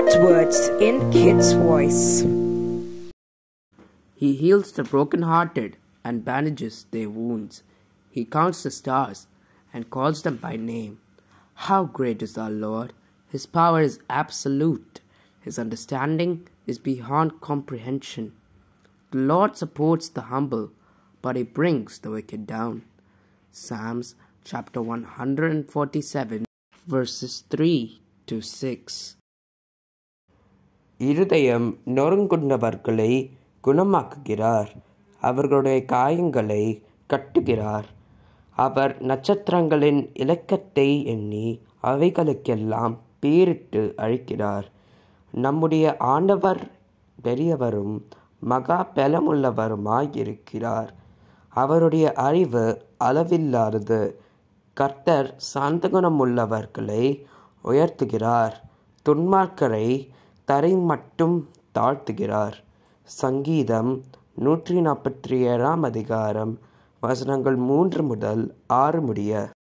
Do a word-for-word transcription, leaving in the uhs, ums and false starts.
God's words in Kids Voice. He heals the brokenhearted and bandages their wounds. He counts the stars and calls them by name. How great is our Lord! His power is absolute. His understanding is beyond comprehension. The Lord supports the humble, but he brings the wicked down. Psalms chapter one hundred forty-seven, verses three to six. இருதயம் நொறுங்குண்டவர்களை குணமாக்குகிறார், அவர்களுடைய காயங்களை கட்டுகிறார். அவர் நட்சத்திரங்களின் இலக்கத்தை எண்ணி அவைகளுக்கெல்லாம் பேரிட்டு அழைக்கிறார். நம்முடைய ஆண்டவர் பெரியவரும் மகா பலமுள்ளவருமாயிருக்கிறார். அவருடைய அறிவு அளவில்லாதது. கர்த்தர் சாந்தகுணமுள்ளவர்களை உயர்த்துகிறார், துன்மார்க்கரை தரை மட்டும் தாழ்த்துகிறார். சங்கீதம் நூற்றி நாற்பத்தி ஏழாம் அதிகாரம் வசனங்கள் மூன்று முதல் ஆறு முடிய.